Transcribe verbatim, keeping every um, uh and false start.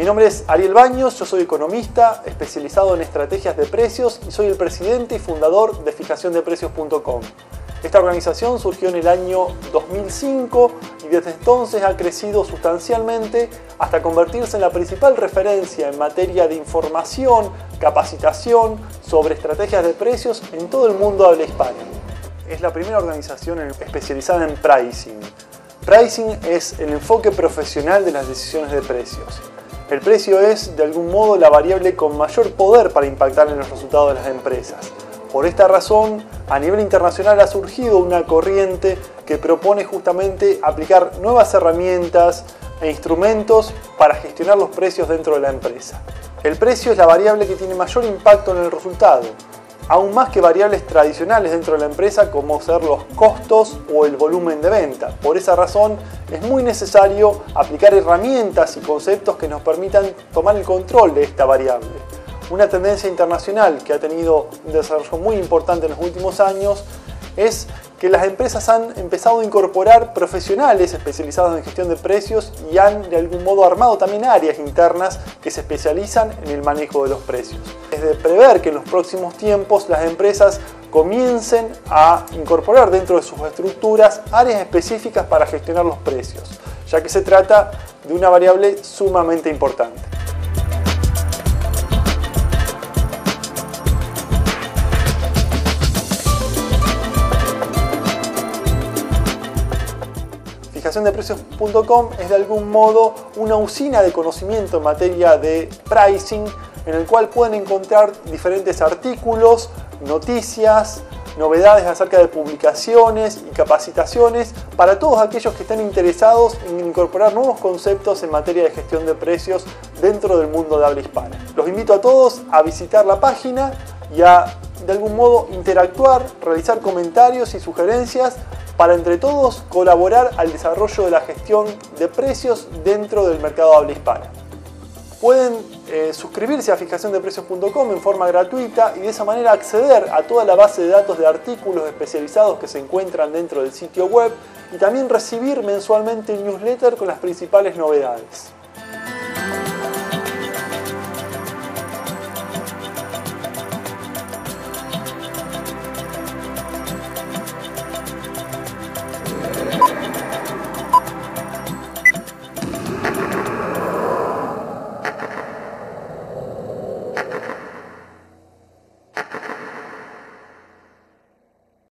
nombre es Ariel Baños, yo soy economista especializado en estrategias de precios y soy el presidente y fundador de fijación de precios punto com. Esta organización surgió en el año dos mil cinco y desde entonces ha crecido sustancialmente hasta convertirse en la principal referencia en materia de información, capacitación sobre estrategias de precios en todo el mundo de habla hispana. Es la primera organización especializada en pricing. Pricing es el enfoque profesional de las decisiones de precios. El precio es, de algún modo, la variable con mayor poder para impactar en los resultados de las empresas. Por esta razón, a nivel internacional ha surgido una corriente que propone justamente aplicar nuevas herramientas e instrumentos para gestionar los precios dentro de la empresa. El precio es la variable que tiene mayor impacto en el resultado, aún más que variables tradicionales dentro de la empresa como ser los costos o el volumen de venta. Por esa razón es muy necesario aplicar herramientas y conceptos que nos permitan tomar el control de esta variable. Una tendencia internacional que ha tenido un desarrollo muy importante en los últimos años es que las empresas han empezado a incorporar profesionales especializados en gestión de precios y han de algún modo armado también áreas internas que se especializan en el manejo de los precios. Es de prever que en los próximos tiempos las empresas comiencen a incorporar dentro de sus estructuras áreas específicas para gestionar los precios, ya que se trata de una variable sumamente importante. fijación de precios punto com es de algún modo una usina de conocimiento en materia de pricing en el cual pueden encontrar diferentes artículos, noticias, novedades acerca de publicaciones y capacitaciones para todos aquellos que estén interesados en incorporar nuevos conceptos en materia de gestión de precios dentro del mundo de habla hispana. Los invito a todos a visitar la página y a de algún modo interactuar, realizar comentarios y sugerencias para entre todos colaborar al desarrollo de la gestión de precios dentro del mercado de habla hispana. Pueden eh, suscribirse a fijación de precios punto com en forma gratuita y de esa manera acceder a toda la base de datos de artículos especializados que se encuentran dentro del sitio web y también recibir mensualmente un newsletter con las principales novedades.